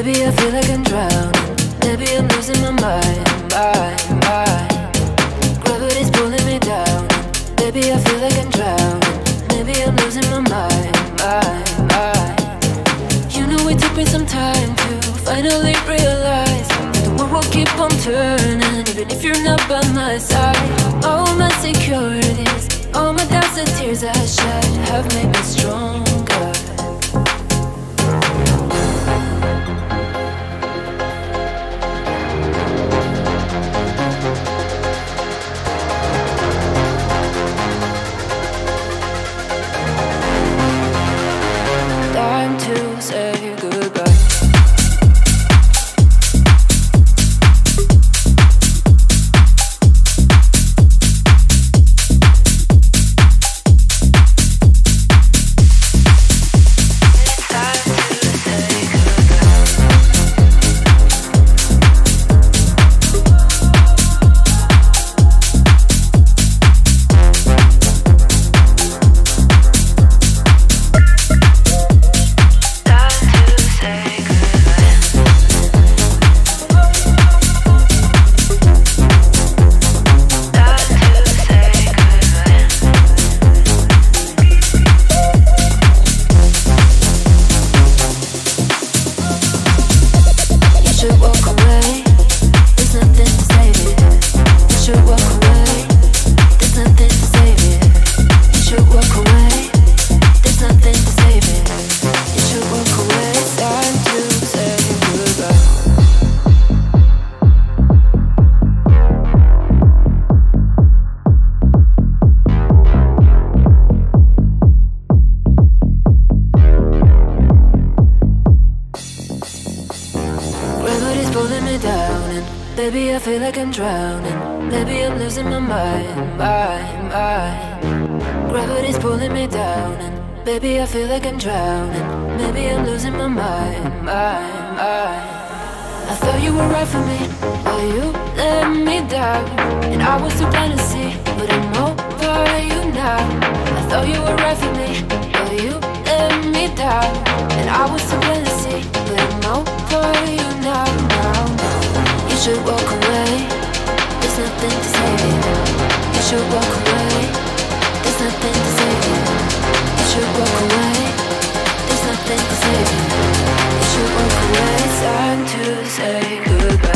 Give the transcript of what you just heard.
Baby, I feel like I'm drowning. Maybe I'm losing my mind. Gravity's pulling me down. Baby, I feel like I'm drowning. Maybe I'm losing my mind. You know it took me some time to finally realize the world will keep on turning, even if you're not by my side. All my insecurities, all my doubts and tears I shed have made me stronger. Time to say goodbye. Baby, I feel like I'm drowning. Maybe I'm losing my mind. Gravity's pulling me down, and baby, I feel like I'm drowning. Maybe I'm losing my mind. I thought you were right for me, but you let me down, and I was too blind to see, but I'm over you now. I thought you were right for me, but you let me down, and I was too blind to see, but I'm over you now. You should walk away, there's nothing to say. You should walk away, there's nothing to say. You should walk away, there's nothing to say. You should walk away, it's time to say goodbye.